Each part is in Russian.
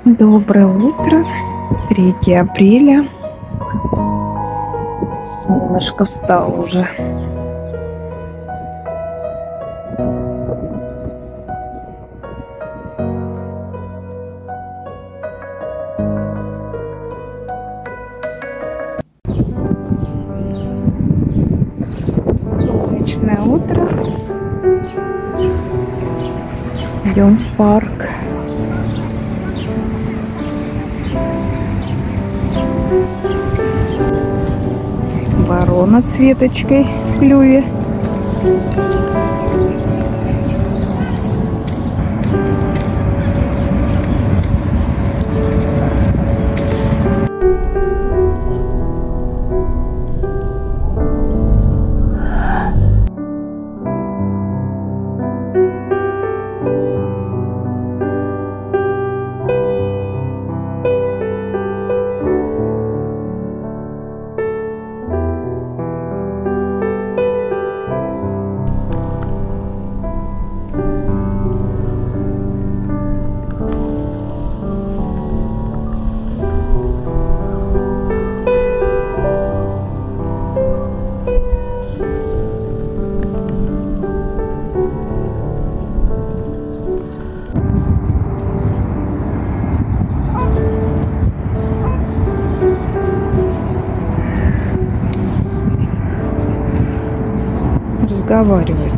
Доброе утро, 3 апреля. Солнышко встало уже. Солнечное утро. Идем в парк. Ворона с веточкой в клюве. Разговаривает.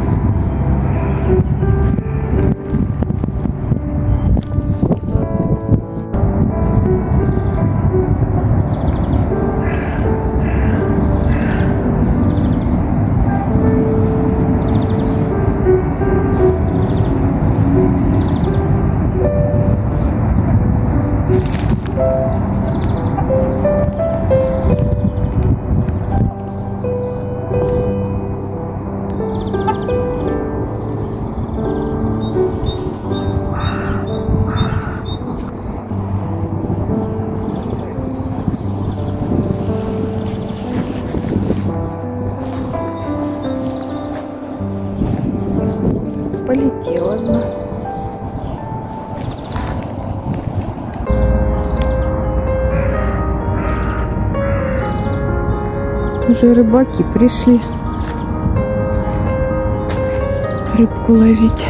Полетела одна. Уже рыбаки пришли рыбку ловить.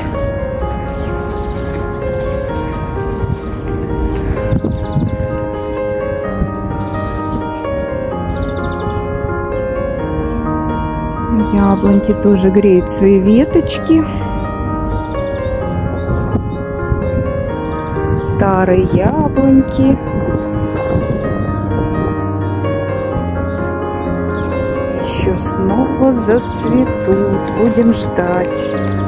Яблоньки тоже греют свои веточки. Старые яблоньки. Еще снова зацветут. Будем ждать.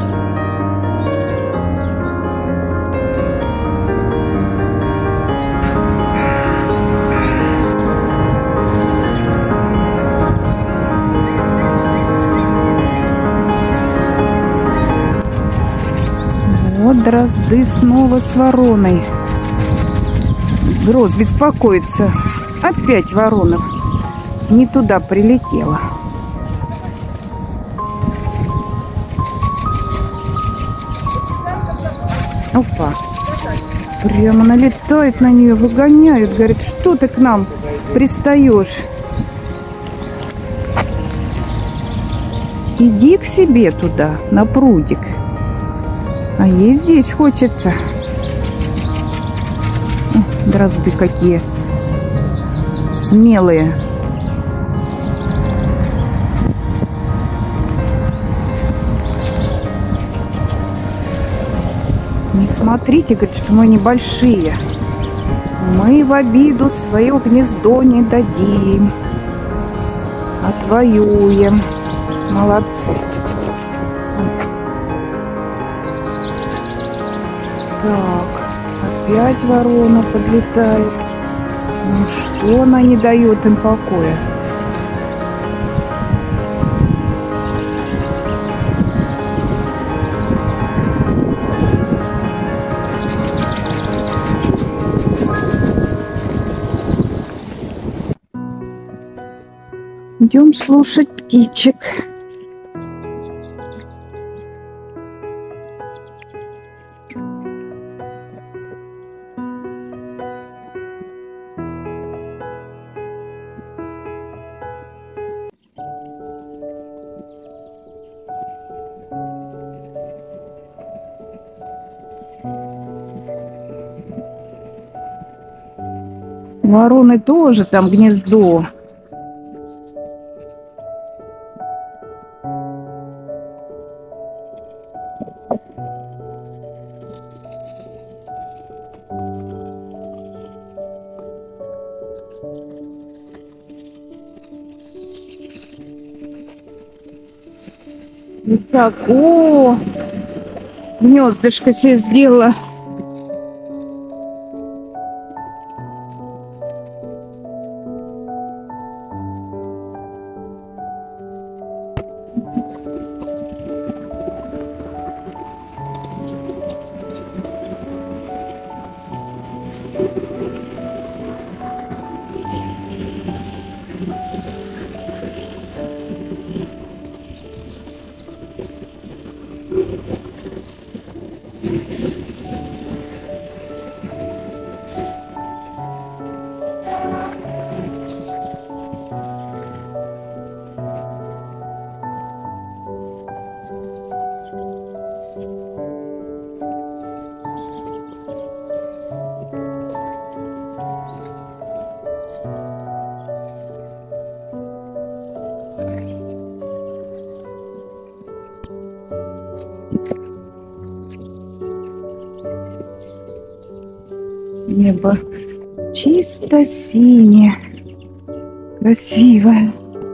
Вот дрозды снова с вороной. Дрозд беспокоится. Опять ворона не туда прилетела. Опа. Прямо налетает на нее, выгоняют. Говорит, что ты к нам пристаешь? Иди к себе туда, на прудик. А ей здесь хочется. О, дрозды какие смелые. Не смотрите, говорит, что мы небольшие. Мы в обиду свое гнездо не дадим. Отвоюем. Молодцы. Так, опять ворона подлетает. Ну что она не дает им покоя? Идем слушать птичек. Вороны тоже там гнездо. Высоко гнездышко себе сделала. Небо чисто синее, красивое.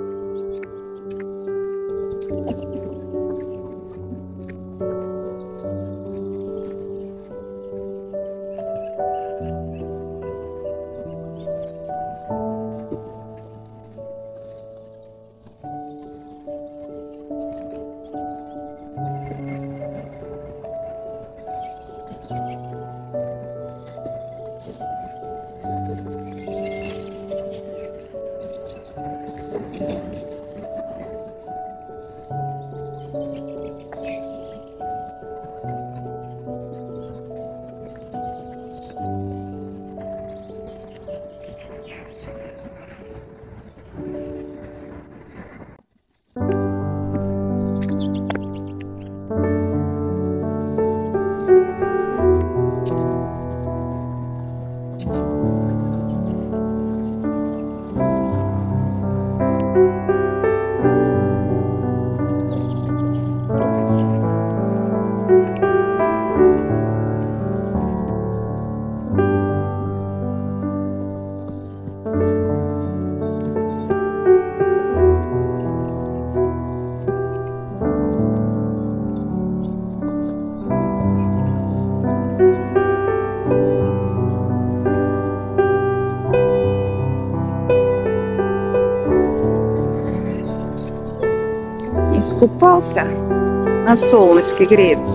Искупался, на солнышке греется.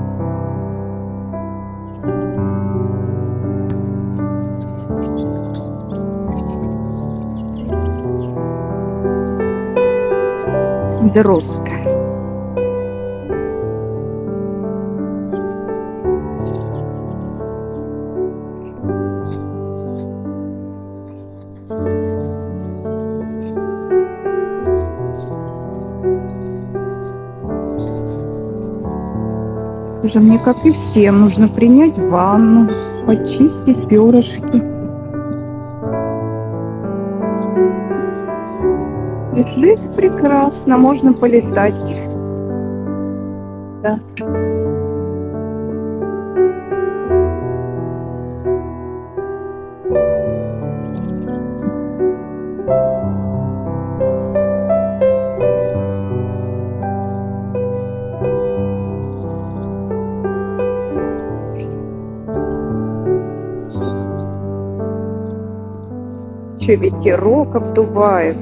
Друзка. Же мне, как и всем, нужно принять ванну, почистить перышки. И жизнь прекрасна, можно полетать. Да. Еще ветерок обдувает.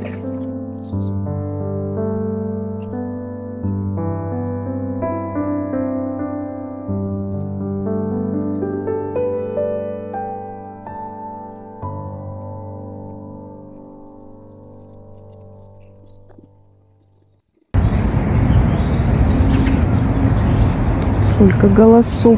Сколько голосов.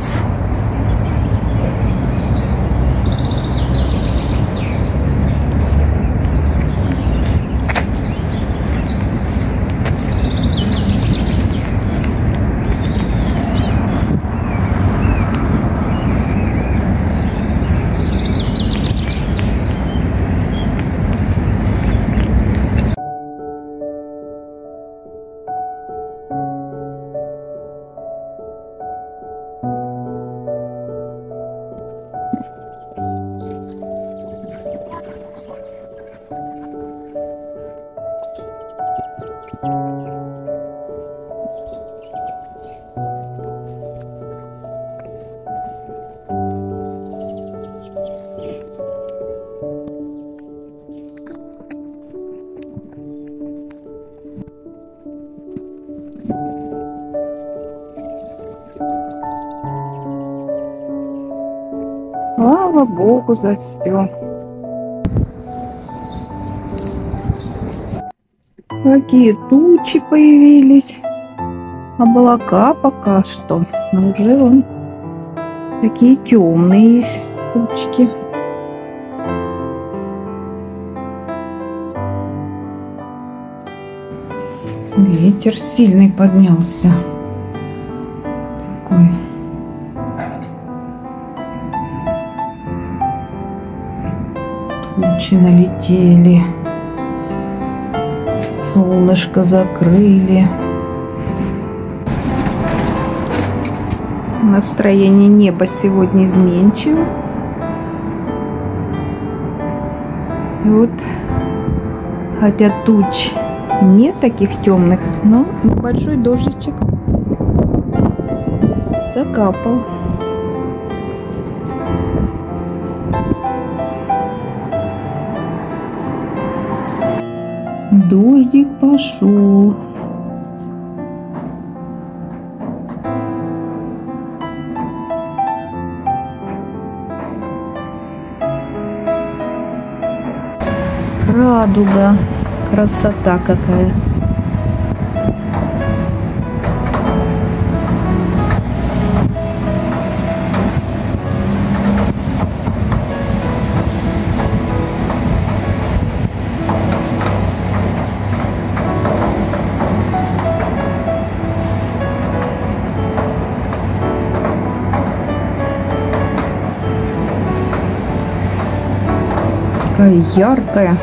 Слава Богу за все. Какие тучи появились. Облака пока что. Но уже вон такие темные есть тучки. Ветер сильный поднялся. Такой. Тучи налетели. Солнышко закрыли. Настроение неба сегодня изменчиво. И вот, хотя туч нет таких темных, но небольшой дождичек закапал. Дождик пошел. Радуга. Красота какая. Такая яркая.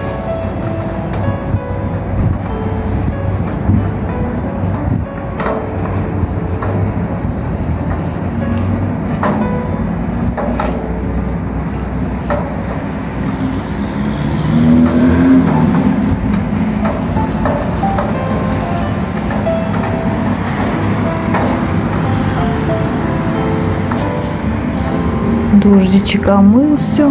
Дождичек омыл все.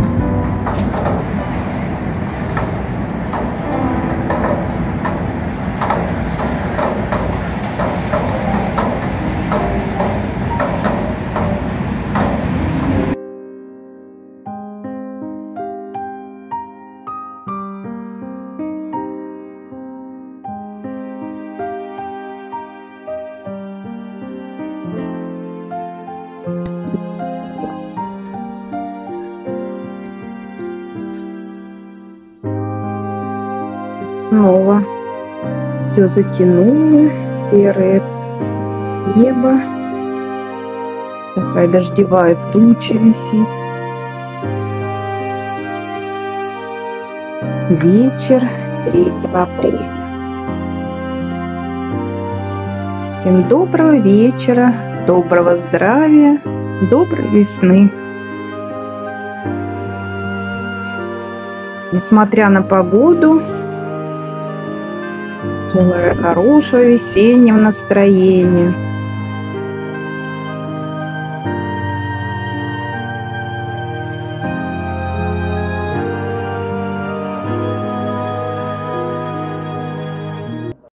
Снова все затянуло, серое небо, такая дождевая туча висит. Вечер 3 апреля. Всем доброго вечера, доброго здравия, доброй весны. Несмотря на погоду, желаю хорошего весеннего настроения.